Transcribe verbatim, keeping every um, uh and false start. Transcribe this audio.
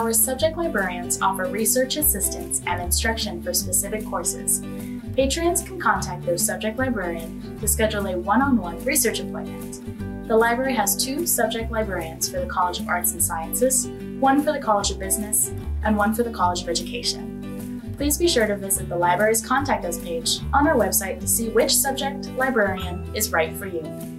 Our subject librarians offer research assistance and instruction for specific courses. Patrons can contact their subject librarian to schedule a one-on-one research appointment. The library has two subject librarians for the College of Arts and Sciences, one for the College of Business, and one for the College of Education. Please be sure to visit the library's Contact Us page on our website to see which subject librarian is right for you.